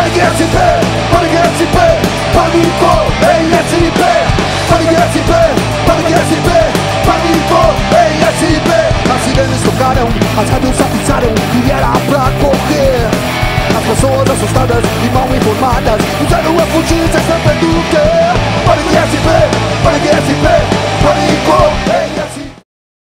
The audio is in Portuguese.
Pânico em SP, pânico em SP, pânico em SP, pânico em SP, pânico em SP, pânico em SP. As sirenes tocaram, as rádios avisaram que era pra correr. As pessoas assustadas e mal informadas puseram a fugir, se escapando